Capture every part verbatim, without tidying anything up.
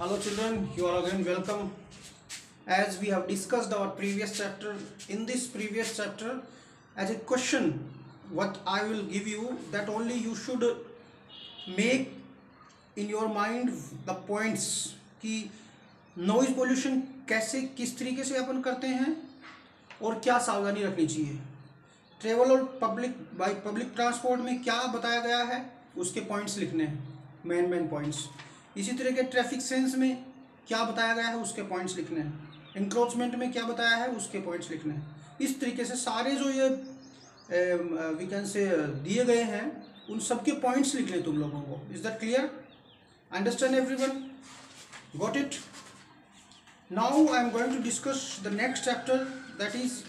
Hello children, you are again welcome. As we have discussed our previous chapter, in this previous chapter, as a question, what I will give you, that only you should make in your mind the points कि noise pollution कैसे किस तरीके से अपन करते हैं और क्या सावधानी रखनी चाहिए, ट्रेवल और पब्लिक बाई पब्लिक ट्रांसपोर्ट में क्या बताया गया है उसके पॉइंट्स लिखने हैं, मेन मेन पॉइंट्स। इसी तरह के ट्रैफिक सेंस में क्या बताया गया है उसके पॉइंट्स लिखने हैं, इंक्रोचमेंट में क्या बताया है उसके पॉइंट्स लिखने हैं। इस तरीके से सारे जो ये वी कैन से दिए गए हैं उन सब के पॉइंट्स लिख लें तुम लोगों को। Is that clear? Understand everyone? Got it? Now I am going to discuss the next chapter, that is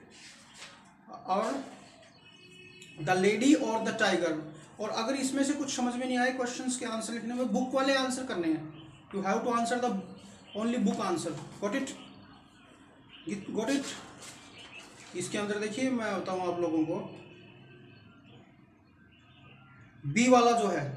or the lady or the tiger. और अगर इसमें से कुछ समझ में नहीं आए क्वेश्चंस के आंसर लिखने में, बुक वाले आंसर करने हैं। You have to answer the only book answer. Got it? Got it? इसके अंदर देखिए मैं बताऊं आप लोगों को, बी वाला जो है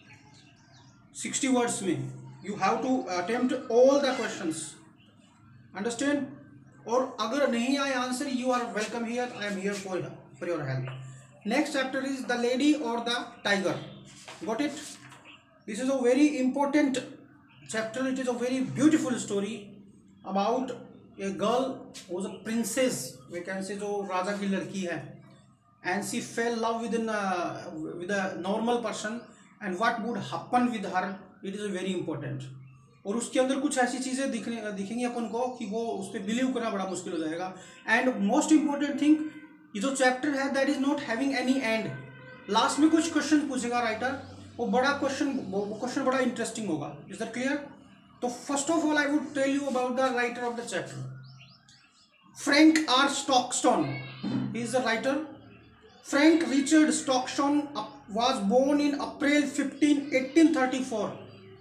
सिक्सटी वर्ड्स में you have to attempt all the questions. Understand? और अगर नहीं आए answer, you are welcome here, I am here for for your help. Next chapter is the lady or the tiger. Got it? This is a very important chapter. It is a very beautiful story about a girl who was a princess, we can say, जो राजा की लड़की है, and she fell love with a with a normal person, and what would happen with her, it is very important. और उसके अंदर कुछ ऐसी चीज़ें दिखने दिखेंगी अपन को कि वो उस पर बिलीव करना बड़ा मुश्किल हो जाएगा। एंड मोस्ट इम्पोर्टेंट थिंग, ये जो चैप्टर है that is not having any end. Last में कुछ क्वेश्चन पूछेगा राइटर, वो बड़ा क्वेश्चन वो क्वेश्चन बड़ा इंटरेस्टिंग होगा। Is that clear? तो first of all I would tell you about the writer of the chapter. Frank R Stockstone, he is the writer. Frank Richard Stockstone was born in April fifteen eighteen thirty four.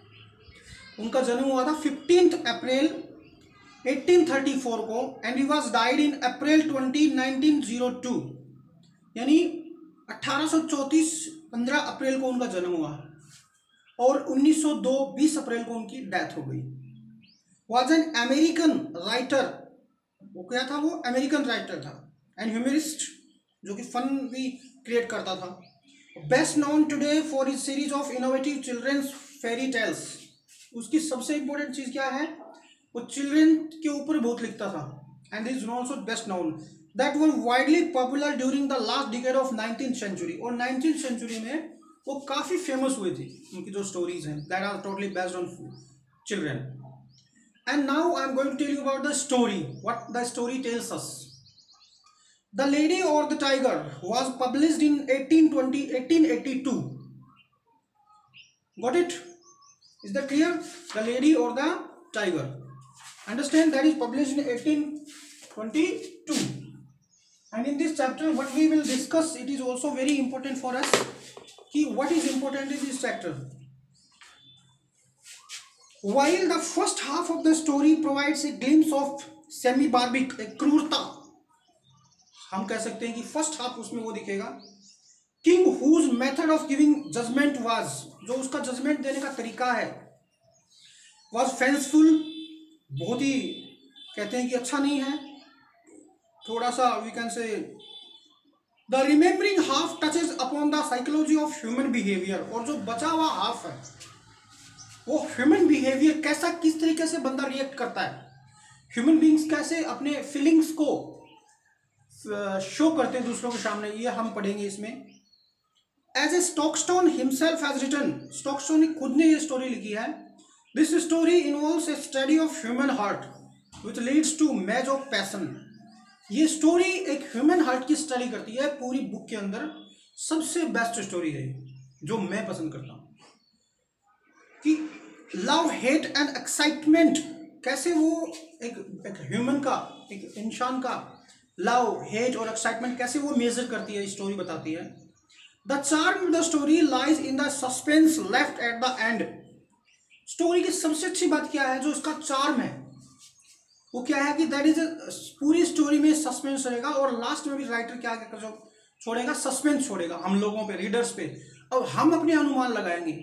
उनका जन्म हुआ था fifteenth April eighteen thirty four को, and he was died in April twenty nineteen o two, यानी अठारह सौ चौंतीस पंद्रह अप्रैल को उनका जन्म हुआ और उन्नीस सौ दो बीस अप्रैल को उनकी डेथ हो गई। वाज एन अमेरिकन राइटर, वो क्या था? वो अमेरिकन राइटर था एंड ह्यूमरिस्ट, जो कि फन भी क्रिएट करता था। Best known today for his series of innovative children's fairy tales. उसकी सबसे इंपॉर्टेंट चीज़ क्या है? वो चिल्ड्रन के ऊपर बहुत लिखता था, and is also best known that were widely popular during the last decade of nineteen century. और नाइनटीन सेंचुरी में वो काफ़ी फेमस हुए थे, उनकी जो स्टोरीज हैं that are totally based on children. And now I am going to tell you about the story, what the story tells us. The lady or the tiger was published in eighteen twenty eighteen eighty two. Got it? Is that clear? The lady or the tiger, understand, that is published in eighteen twenty-two. And in this chapter what we will discuss, it is also very important for us कि what is important in this chapter. While the first half of the story provides a glimpse of semi-barbarie, एक क्रूरता, हम कह सकते हैं कि first half उसमें वो दिखेगा। King whose method of giving judgment was, जो उसका जजमेंट देने का तरीका है, was fanciful, बहुत ही कहते हैं कि अच्छा नहीं है, थोड़ा सा we can say. The remembering half touches upon the psychology of human behaviour. और जो बचा हुआ हाफ है वो ह्यूमन बिहेवियर, कैसा किस तरीके से बंदा रिएक्ट करता है, ह्यूमन बींग्स कैसे अपने फीलिंग्स को शो करते हैं दूसरों के सामने, ये हम पढ़ेंगे इसमें। As a Stockstone himself has written, Stockstone ने खुद ने ये स्टोरी लिखी है। This story involves a study of human heart, which leads to match of passion. ये स्टोरी एक ह्यूमन हार्ट की स्टडी करती है। पूरी बुक के अंदर सबसे बेस्ट स्टोरी है जो मैं पसंद करता हूँ कि लव, हेट एंड एक्साइटमेंट, कैसे वो एक एक ह्यूमन का, एक इंसान का लव, हेट और एक्साइटमेंट कैसे वो मेजर करती है, स्टोरी बताती है। The charm of the story lies in the suspense left at the end. Story की सबसे अच्छी बात क्या है, जो इसका चार्म है वो क्या है कि दैट इज पूरी स्टोरी में सस्पेंस रहेगा और लास्ट में भी राइटर क्या क्या छोड़ेगा, सस्पेंस छोड़ेगा हम लोगों पे, रीडर्स पे। अब हम अपने अनुमान लगाएंगे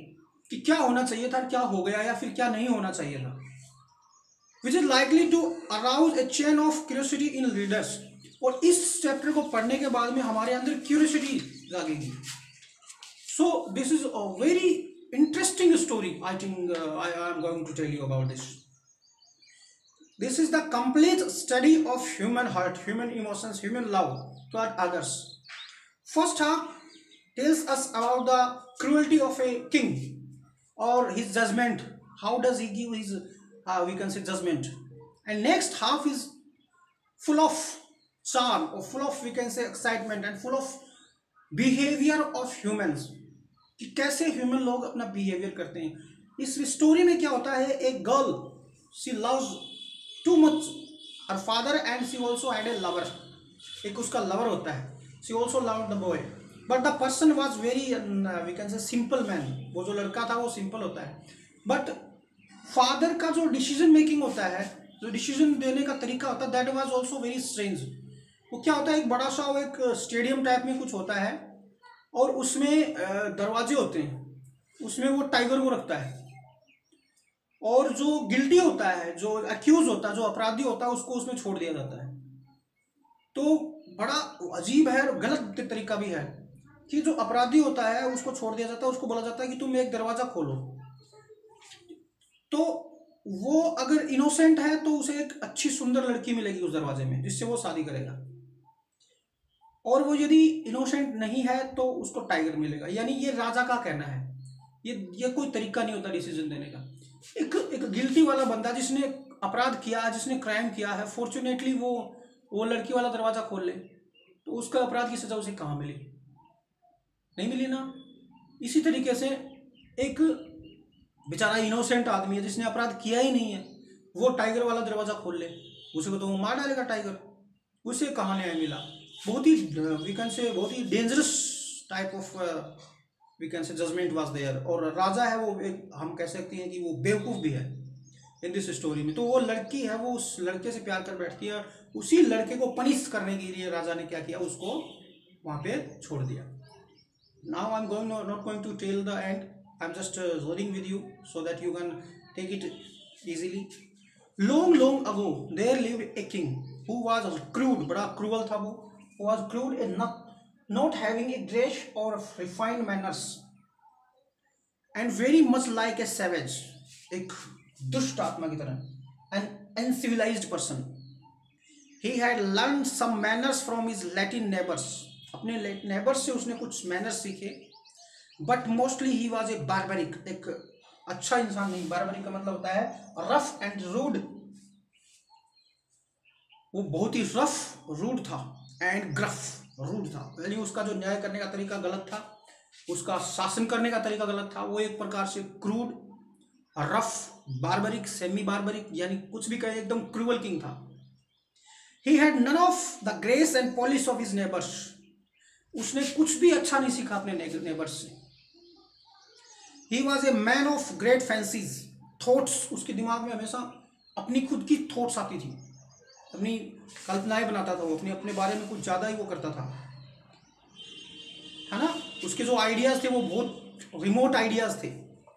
कि क्या होना चाहिए था, क्या हो गया, या फिर क्या नहीं होना चाहिए था, which is likely to arouse a chain of curiosity in readers. और इस चैप्टर को पढ़ने के बाद में हमारे अंदर क्यूरियोसिटी जागेगी। So this is a very interesting story. I think uh, I am going to tell you about this. This is the complete study of human heart, human emotions, human love toward others. First half tells us about the cruelty of a king or his judgment. How does he give his uh, we can say judgment? And next half is full of charm, or full of we can say excitement, and full of behavior of humans, कि कैसे human लोग अपना behaviour करते हैं। इस story में क्या होता है, एक girl she loves too much her father and she also had a lover. एक उसका लवर होता है, she also loved the boy, but the person was very we can say simple man. वो जो लड़का था वो सिंपल होता है, बट फादर का जो डिसीजन मेकिंग होता है, जो डिसीजन देने का तरीका होता है, that was also very strange. वो क्या होता है, एक बड़ा सा वो एक स्टेडियम टाइप में कुछ होता है, और उसमें दरवाजे होते हैं, उसमें वो टाइगर को रखता है, और जो गिल्टी होता है, जो अक्यूज होता है, जो अपराधी होता है, उसको उसमें छोड़ दिया जाता है। तो बड़ा अजीब है, गलत तरीका भी है कि जो अपराधी होता है उसको छोड़ दिया जाता है, उसको बोला जाता है कि तुम एक दरवाजा खोलो। तो वो अगर इनोसेंट है तो उसे एक अच्छी सुंदर लड़की मिलेगी उस दरवाजे में, जिससे वो शादी करेगा, और वो यदि इनोसेंट नहीं है तो उसको टाइगर मिलेगा। यानी ये राजा का कहना है, ये ये कोई तरीका नहीं होता डिसीजन देने का। एक एक गिल्टी वाला बंदा जिसने अपराध किया, जिसने क्राइम किया है, फॉर्चुनेटली वो वो लड़की वाला दरवाजा खोल ले, तो उसका अपराध की सजा उसे कहाँ मिली? नहीं मिली ना। इसी तरीके से एक बेचारा इनोसेंट आदमी है जिसने अपराध किया ही नहीं है, वो टाइगर वाला दरवाजा खोल ले, उसे को तो वो मार डालेगा टाइगर, उसे कहाँ न्याय मिला? बहुत ही वी कैन से बहुत ही dangerous type of we can say judgement was there. और राजा है वो एक, हम कह सकते हैं कि वो बेवकूफ़ भी है इन दिस स्टोरी में। तो वो लड़की है, वो उस लड़के से प्यार कर बैठती है, उसी लड़के को पनिश करने के लिए राजा ने क्या किया, उसको वहाँ पे छोड़ दिया। Now I am going not going to tell the end, I am just rolling with you so that you can take it easily. Long long ago there lived a king who was crude, बड़ा cruel था वो, was crude and not, not having a grace or refined manners, and very much like a savage, एक दुष्ट आत्मा की तरह, an uncivilized person. He had learned some manners from his Latin neighbors, अपने neighbors से उसने कुछ manners सीखे, but mostly he was a barbaric, एक अच्छा इंसान नहीं। barbaric का मतलब होता है rough and rude, वो बहुत ही रफ रूड था, एंड ग्रफ रूड था, यानी उसका जो न्याय करने का तरीका गलत था, उसका शासन करने का तरीका गलत था। वो एक प्रकार से crude, rough, barbaric, semi barbaric, यानी कुछ भी कहे एकदम क्रूअल किंग था। He had none of the grace and polish of his neighbours, उसने कुछ भी अच्छा नहीं सीखा अपने नेबर्स से। He was a man of great fancies, thoughts, उसके दिमाग में हमेशा अपनी खुद की थॉट्स आती थी, अपनी कल्पनाएं बनाता था वो, अपने अपने बारे में कुछ ज़्यादा ही वो करता था, है ना। उसके जो आइडियाज़ थे वो बहुत रिमोट आइडियाज़ थे।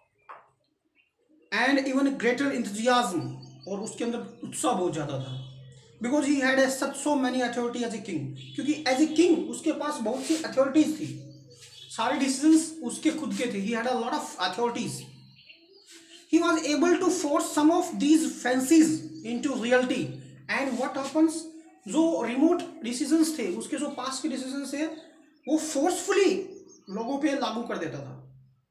एंड इवन ग्रेटर इंथुजियाज्म, और उसके अंदर उत्साह बहुत ज़्यादा था, because he had a such so many authority as a king, क्योंकि एज ए किंग उसके पास बहुत सी अथॉरिटीज़ थी, सारे डिसीजंस उसके खुद के थे। He had a lot of authorities. He was able to force some of these fancies into reality, and what happens, जो रिमोट डिसीजंस थे, उसके जो पास के डिसीजंस थे, वो फोर्सफुली लोगों पे लागू कर देता था,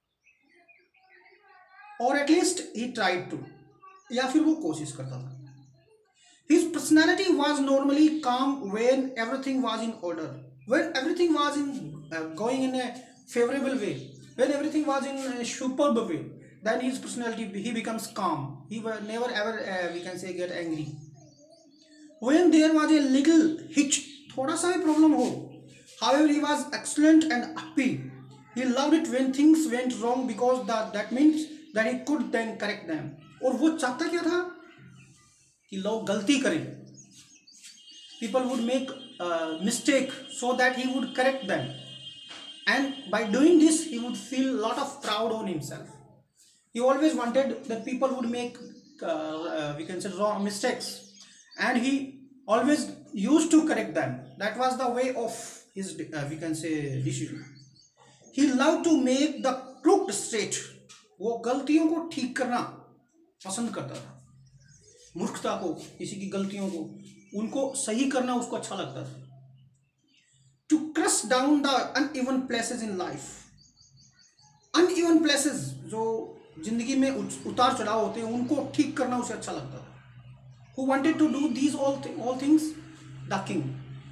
और एटलीस्ट ही ट्राइड टू, या फिर वो कोशिश करता था। His personality was normally calm when everything was in order, when everything was in going in a favourable way, when everything was in a superb way, then his personality he becomes calm, he never ever uh, we can say get angry. When there was a little hitch, थोड़ा सा भी problem हो, however he was excellent and happy. He loved it when things went wrong because that that means that he could then correct them. और वो चाहता क्या था कि लोग गलती करें, people would make uh, mistake so that he would correct them, and by doing this he would feel lot of proud on himself. He always wanted that people would make uh, uh, we can say wrong mistakes, and he always used to correct them. That was the way of his uh, we can say decision. He loved to make the crooked straight. वो गलतियों को ठीक करना पसंद करता था, मूर्खता को, किसी की गलतियों को, उनको सही करना उसको अच्छा लगता था. To crush down the uneven places in life. Uneven places जो जिंदगी में उतार चढ़ाव होते हैं, उनको ठीक करना उसे अच्छा लगता था. Who wanted to do these all th all things? The king.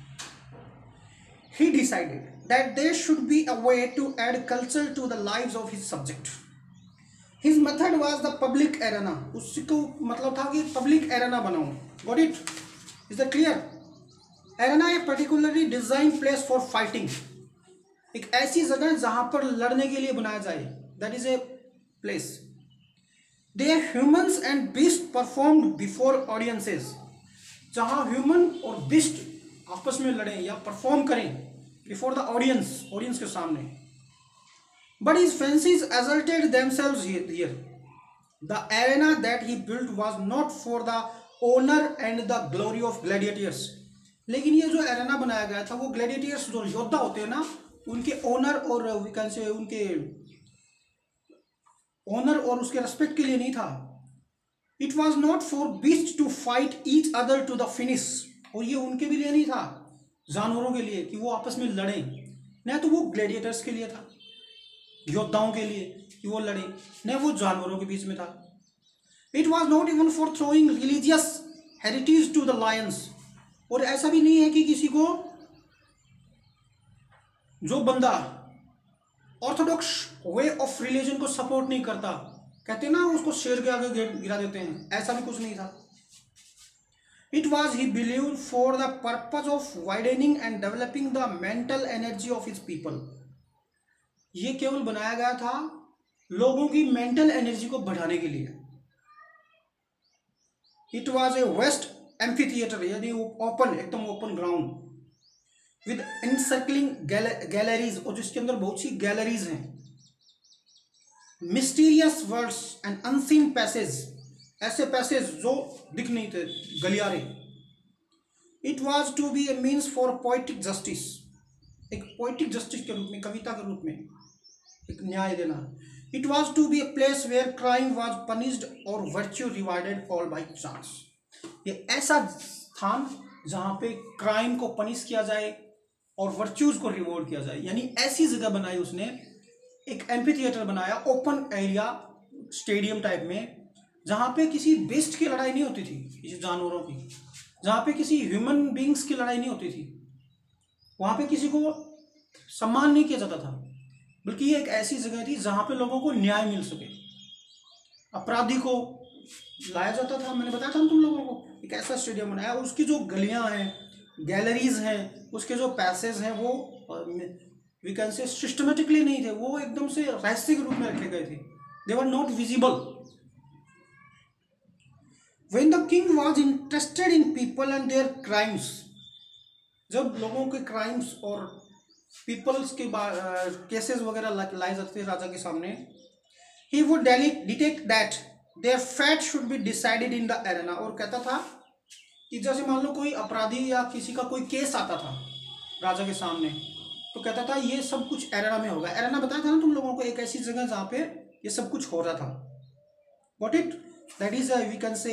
He decided that there should be a way to add culture to the lives of his subject. His method was the public arena. उसको मतलब था कि public arena बनाऊं. Got it? Is that clear? Arena a particularly designed place for fighting. एक ऐसी जगह जहां पर लड़ने के लिए बनाया जाए. That is a place. There humans and beasts performed before audiences. जहां human और beast आपस में लड़ें या perform करें before the audience, audience के सामने. But his fancies asserted themselves here. The arena that he built was not for the honor and the glory of gladiators. लेकिन ये जो एरेना बनाया गया था वो ग्लैडिएटर्स जो योद्धा होते हैं ना, उनके ऑनर और वी कैन से उनके ऑनर और उसके रेस्पेक्ट के लिए नहीं था. It was not for beast to fight each other to the finish. और ये उनके भी लिए नहीं था, जानवरों के लिए, कि वो आपस में लड़ें. न तो वो ग्लैडिएटर्स के लिए था, योद्धाओं के लिए कि वो लड़े, न वो जानवरों के बीच में था. It was not even for throwing religious heritage to the lions. और ऐसा भी नहीं है कि किसी को, जो बंदा ऑर्थोडॉक्स वे ऑफ रिलीजन को सपोर्ट नहीं करता, कहते हैं ना उसको शेर के आगे गिरा देते हैं, ऐसा भी कुछ नहीं था. It was he believe for the purpose of widening and developing the mental energy of his people. ये केवल बनाया गया था लोगों की मेंटल एनर्जी को बढ़ाने के लिए. It was a vast amphitheatre, यानी ओपन, एकदम open ground, with encircling galleries, और जिसके अंदर बहुत सी गैलरीज हैं. Mysterious words and unseen passage, ऐसे पैसेज जो दिख नहीं थे, गलियारे. It was to be a means for poetic justice, एक पोइटिक जस्टिस के रूप में, कविता के रूप में एक न्याय देना. It was to be a place where crime was punished और virtue rewarded all by chance. ये ऐसा स्थान जहाँ पे क्राइम को पनिश किया जाए और वर्च्यूज को रिवॉर्ड किया जाए. यानी ऐसी जगह बनाई उसने, एक एम्फी थिएटर बनाया, ओपन एरिया, स्टेडियम टाइप में, जहाँ पे किसी बेस्ट की लड़ाई नहीं होती थी, किसी जानवरों की, जहाँ पे किसी ह्यूमन बींग्स की लड़ाई नहीं होती थी, वहाँ पे किसी को सम्मान नहीं किया जाता था, बल्कि ये एक ऐसी जगह थी जहाँ पे लोगों को न्याय मिल सके. अपराधी को लाया जाता था, मैंने बताया था तुम लोगों को, एक ऐसा स्टेडियम बनाया. उसकी जो गलियां हैं, गैलरीज हैं, उसके जो पैसेज हैं, वो वी कैन से सिस्टमेटिकली नहीं थे, वो एकदम से रहस्य के रूप में रखे गए थे. They were not visible. When the king was interested in people and their crimes, जब लोगों के क्राइम्स और पीपल्स के केसेस वगैरह लाए जाते थे राजा के सामने, he would detect that their fate should be decided in the arena. और कहता था कि जैसे मान लो कोई अपराधी या किसी का कोई केस आता था राजा के सामने, तो कहता था ये सब कुछ एरेना में होगा. एरेना बताया था ना तुम लोगों को, एक ऐसी जगह जहाँ पे ये सब कुछ हो रहा था. Got it? That is we can say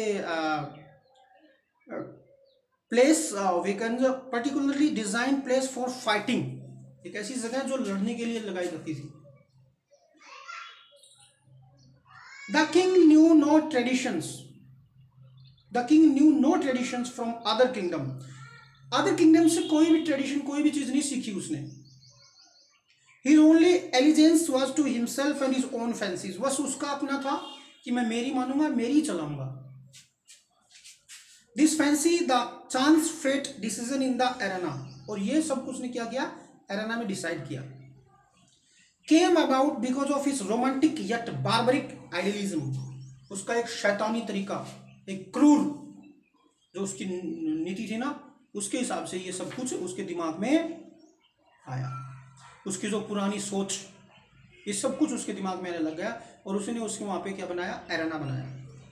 place, we can particularly design place for fighting. एक ऐसी जगह जो लड़ने के लिए लगाई जाती थी. The king knew no traditions. The king knew no traditions from other kingdom. Other kingdom से कोई भी ट्रेडिशन, कोई भी चीज नहीं सीखी उसने. His only allegiance was to himself and his own fancies. बस उसका अपना था कि मैं मेरी मानूंगा, मेरी चलाऊंगा. This fancy the chance fate decision in the arena. और ये सब कुछ ने क्या किया, एरेना में डिसाइड किया. Came about because of his romantic yet barbaric idealism. उसका एक शैतानी तरीका, एक क्रूर जो उसकी नीति थी ना, उसके हिसाब से ये सब कुछ उसके दिमाग में आया. उसकी जो पुरानी सोच, ये सब कुछ उसके दिमाग में आने लग गया और उसने उसके वहां पे क्या बनाया, एरेना बनाया।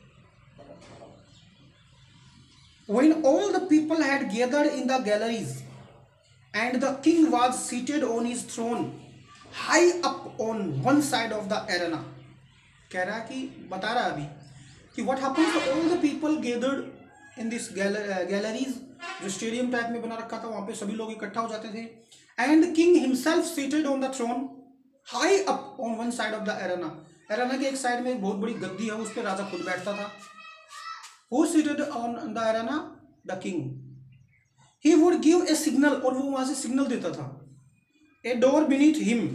When all the people had gathered in the galleries and the king was seated on his throne high up on one side of the arena, कह रहा है कि बता रहा है अभी कि what happens to all the people gathered in this galleries, जो स्टेडियम टाइप में बना रखा था, वहां पे सभी लोग इकट्ठा हो जाते थे, and king himself seated on the throne high up on one side of the arena, arena के एक साइड में एक बहुत बड़ी गद्दी है, उस पर राजा खुद बैठता था। Who seated on the arena? The king. He would give a signal, और वो वहां से सिग्नल देता था। A door beneath him,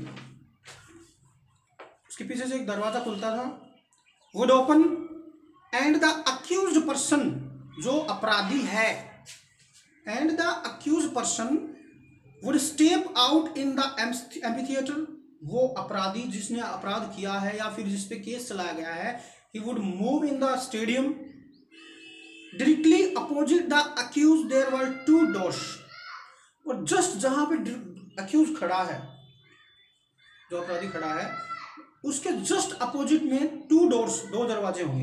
उसके पीछे से एक दरवाजा खुलता था, would open and the accused person, जो अपराधी है, and the accused person would step out in the amphitheater, वो अपराधी जिसने अपराध किया है या फिर जिस पे केस चलाया गया है, he would move in the stadium. Directly opposite the accused there were two doors, और जस्ट जहां पे accused खड़ा है, जो अपराधी खड़ा है, उसके जस्ट अपोजिट में टू डोर्स, दो दरवाजे होंगे,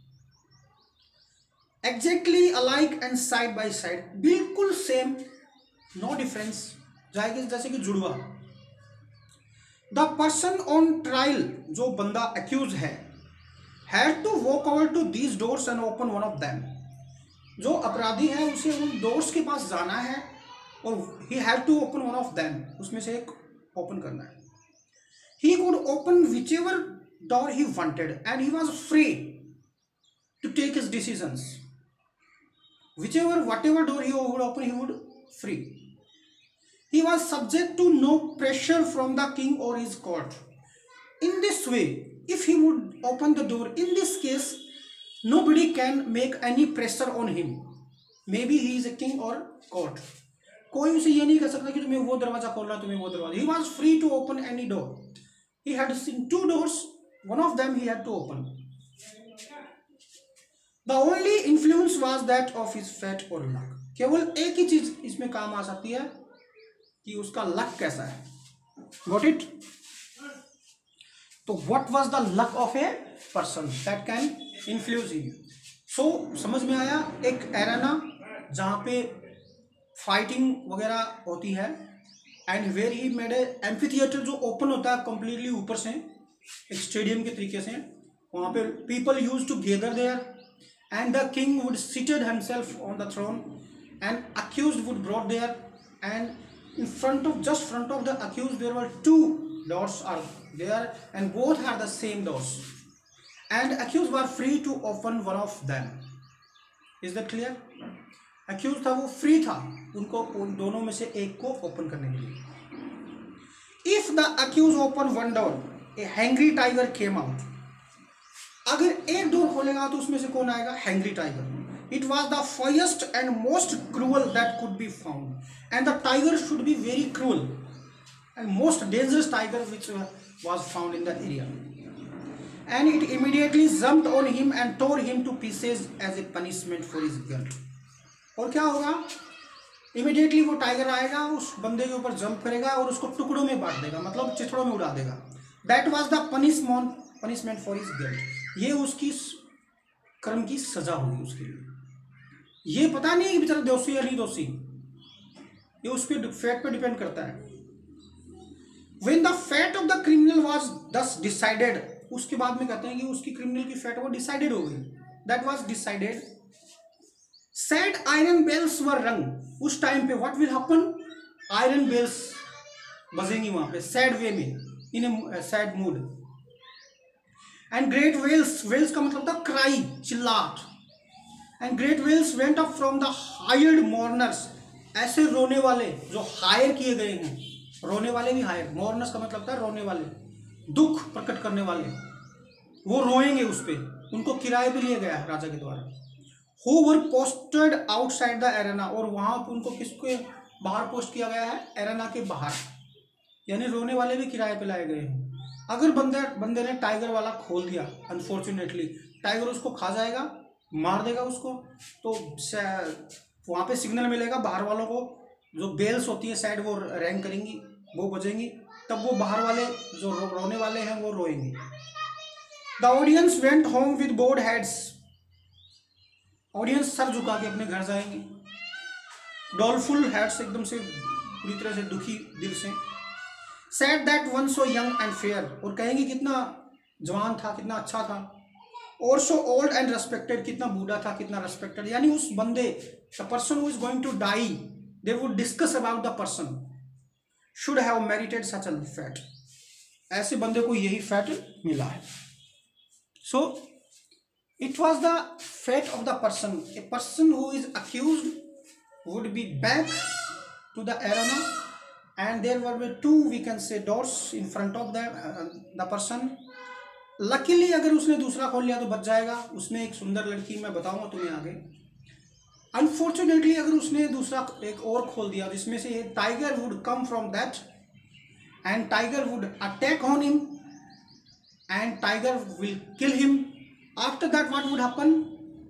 exactly alike and side by side, बिल्कुल सेम, नो डिफरेंस, जाएगी जैसे कि जुड़वा। The person on trial, जो बंदा accused है, had to walk over to these doors and open one of them, जो अपराधी है उसे उन डोर्स के पास जाना है और he had to open one of them, उसमें से एक ओपन करना है। He could open whichever door he wanted and he was free to take his decisions. Whichever, whatever door he would open, he would free. He was subject to no pressure from the king or his court. In this way, if he would open the door, in this case, nobody can make any pressure on him. Maybe he is a king or court. कोई उसे ये नहीं कह सकता कि तुम्हें वो दरवाजा खोलना, तुम्हें वो दरवाजा। He was free to open any door. He had seen two doors. One of them he had to open. The only influence was that of his fate or luck. केवल एक ही चीज इसमें काम आ सकती है कि उसका लक कैसा है। Got it? तो what was the luck of a person that can influence him? So समझ में आया, एक एरेना जहाँ पे फाइटिंग वगैरह होती है, and where he made a amphitheatre, जो ओपन होता है कंप्लीटली ऊपर से, एक स्टेडियम के तरीके से, वहाँ पे people used to gather there and the king would seated himself on the throne and accused would brought there and in front of, just front of the accused, there were two doors are there and both are the same doors and accused were free to open one of them. Is that clear? accused था वो free था उनको उन दोनों में से एक को ओपन करने के लिए। If the accused opened one door, a hungry tiger came out. अगर एक डोर खोलेगा तो उसमें से कौन आएगा? hungry tiger. It was the fiercest and most cruel that could be found, and the tiger should be very cruel and most dangerous tiger which was found in the area. And it immediately jumped on him and tore him to pieces as a punishment for his guilt. और क्या होगा? Immediately वो tiger आएगा, उस बंदे के ऊपर jump करेगा और उसको टुकड़ों में बांट देगा, मतलब चिथड़ों में उड़ा देगा। That was the punishment punishment for his guilt. ये उसकी कर्म की सजा होगी उसके लिए। ये पता नहीं है कि बेचारा दोषी या नहीं दोषी, ये उस पर फेट पे डिपेंड करता है। When the fate of the criminal was thus decided, उसके बाद में कहते हैं कि उसकी क्रिमिनल की फेट वो डिसाइडेड हो गई। That was decided. Sad iron bells were rung. उस टाइम पे what will happen? Iron bells बजेंगी वहां पे sad way में, in a sad mood. And great wails, wails का मतलब था cry, चिल्लाहट। And great wails went up from the hired mourners. ऐसे रोने वाले जो हायर किए गए हैं, रोने वाले भी हायर, mourners का मतलब था रोने वाले, दुख प्रकट करने वाले, वो रोएंगे उस पे, उनको किराए पे लिया गया है राजा के द्वारा। Who were posted outside the arena, और वहां पर उनको किसके बाहर पोस्ट किया गया है? एरेना के बाहर, यानी रोने वाले भी किराए पे लाए गए हैं। अगर बंदे बंदे ने टाइगर वाला खोल दिया, अनफॉर्चुनेटली टाइगर उसको खा जाएगा, मार देगा उसको, तो वहाँ पे सिग्नल मिलेगा बाहर वालों को, जो बेल्स होती है साइड वो रैंग करेंगी, वो बजेंगी, तब वो बाहर वाले जो रो, रोने वाले हैं वो रोएंगे। The audience went home with board heads, audience सर झुका के अपने घर जाएंगे, डॉलफुल हेड्स, एकदम से पूरी तरह से दुखी दिल से। Sad that one so young and fair, और कहेंगे कितना जवान था, कितना अच्छा था। और सो ओल्ड एंड रेस्पेक्टेड, कितना बूढ़ा था, कितना रेस्पेक्टेड। यानी उस बंदे, the person who is going to die, they would discuss about the person should have merited such a fate, ऐसे बंदे को यही फैट मिला है। So it was the fate of the person. A person who is accused would be back to the arena, and there were two, we can say, doors in front of the uh, the person. Luckily अगर उसने दूसरा खोल लिया तो बच जाएगा, उसमें एक सुंदर लड़की, मैं बताऊंगा तुम्हें आगे। Unfortunately अगर उसने दूसरा एक और खोल दिया जिसमें से tiger would come from that, and tiger would attack on him, and tiger will kill him. After that what would happen?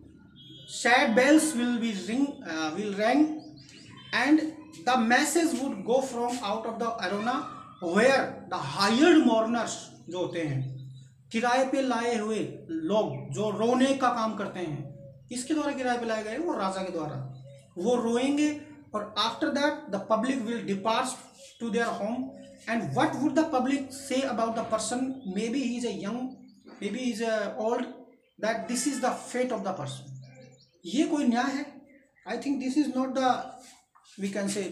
Sad bells will be ring, uh, will ring, and the message would go from out of the arena, where the hired mourners जो होते हैं, किराए पे लाए हुए लोग जो रोने का काम करते हैं, किसके द्वारा किराए पे लाए गए? वो राजा के द्वारा, वो रोएंगे। और after that the public will depart to their home, and what would the public say about the person? Maybe he is a young, maybe is a old, that this is the fate of the person. ये कोई न्याय है? I think this is not the, we can say,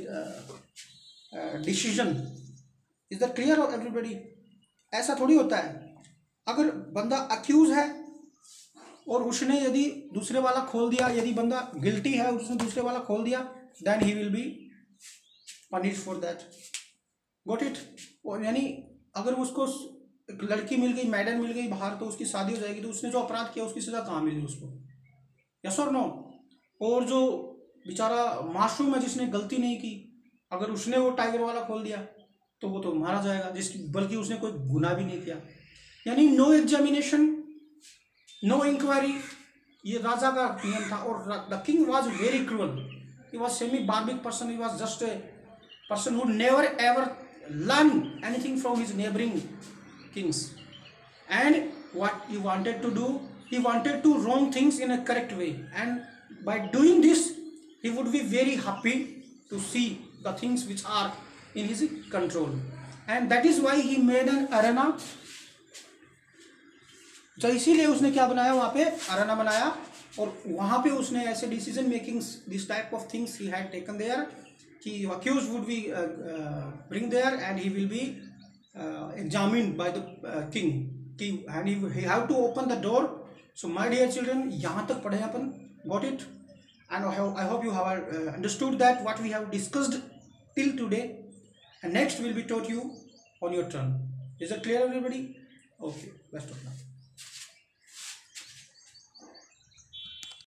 decision. Is that clear of everybody? ऐसा थोड़ी होता है। अगर बंदा अक्यूज है और उसने यदि दूसरे वाला खोल दिया, यदि बंदा गिल्टी है और उसने दूसरे वाला खोल दिया, then he will be punished for that. Got it? यानी अगर उसको एक लड़की मिल गई, मैडम मिल गई बाहर, तो उसकी शादी हो जाएगी, तो उसने जो अपराध किया उसकी सजा कहाँ मिली उसको? यस और नो? और जो बेचारा मासूम है जिसने गलती नहीं की, अगर उसने वो टाइगर वाला खोल दिया तो वो तो मारा जाएगा, जिसकी बल्कि उसने कोई गुनाह भी नहीं किया। यानी नो एग्जामिनेशन, नो इंक्वायरी, ये राजा का नियम था। और the king was very cruel, he was semi barbaric person, he was just a person who never ever learn anything from his neighbouring kings, and what he wanted to do, he wanted to wrong things in a correct way, and by doing this he would be very happy to see the things which are in his control, and that is why he made an arena. तो इसीलिए उसने क्या बनाया? वहाँ पे Arena बनाया, और वहाँ पे उसने ऐसे decision making, this type of things he had taken there, कि accuse would be bring there, and he will be Uh, examined by the uh, king, and he, he have to open the door. So my dear children, यहाँ तक पढ़े अपन, got it? And I hope, I hope you have uh, understood that what we have discussed till today, and next will be taught you on your turn. Is that clear, everybody? Okay, best of luck.